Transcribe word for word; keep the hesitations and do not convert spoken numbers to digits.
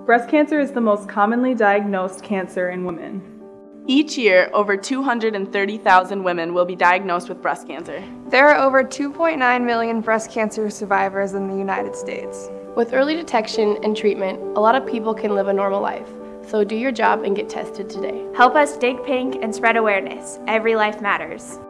Breast cancer is the most commonly diagnosed cancer in women. Each year, over two hundred thirty thousand women will be diagnosed with breast cancer. There are over two point nine million breast cancer survivors in the United States. With early detection and treatment, a lot of people can live a normal life. So do your job and get tested today. Help us dig pink and spread awareness. Every life matters.